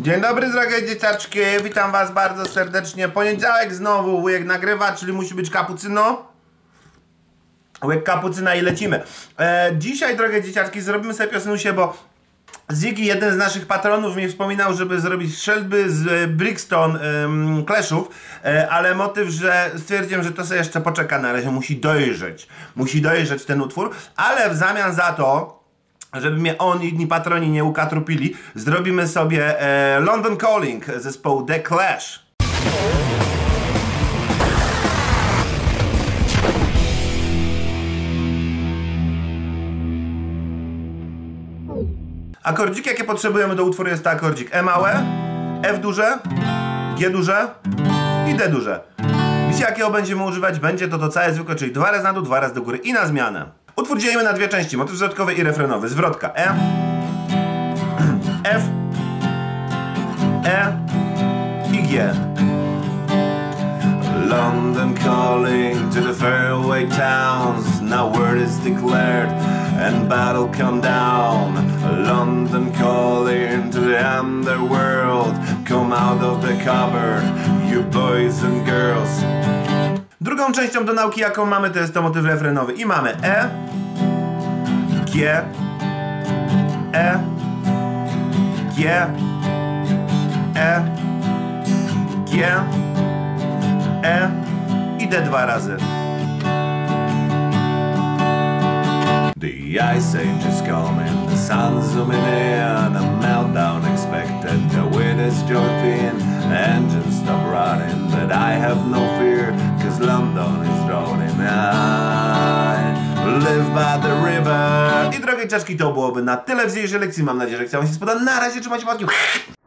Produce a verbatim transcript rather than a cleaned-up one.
Dzień dobry, drogie dzieciaczki, witam was bardzo serdecznie. Poniedziałek znowu wujek nagrywa, czyli musi być kapucyno. Łyk kapucyna i lecimy. E, dzisiaj, drogie dzieciaczki, zrobimy sobie piosenusie, bo Ziggy, jeden z naszych patronów, mi wspominał, żeby zrobić strzelby z Brixton ym, Clashów, e, ale motyw, że stwierdziłem, że to sobie jeszcze poczeka, na razie musi dojrzeć. Musi dojrzeć ten utwór, ale w zamian za to, żeby mnie on i inni patroni nie ukatrupili, zrobimy sobie e, London Calling zespołu The Clash. Akordzik, jakie potrzebujemy do utworu, jest to akordzik E małe, F duże, G duże i D duże. Wiecie, jakiego będziemy używać? Będzie to to całe zwykłe, czyli dwa razy na dół, dwa razy do góry i na zmianę. Utwór dzielimy na dwie części, motyw zwrotkowy i refrenowy. Zwrotka E, F, E i G. London calling to the faraway towns. Now word is declared and battle come down. London calling to the underworld. Come out of the cupboard, you boys and girls. Drugą częścią do nauki, jaką mamy, to jest to motyw refrenowy. I mamy E, G, E, G, E, G, E i D dwa razy. The Ice Age is coming, the sun's zooming in, a meltdown expected, the wind is joyful, engines stop running, but I have no fear, cause London is drowning. I live by the river. I drogie ciaczki, to byłoby na tyle w dzisiejszej lekcji. Mam nadzieję, że chciałem się spodobać. Na razie, trzymajcie się.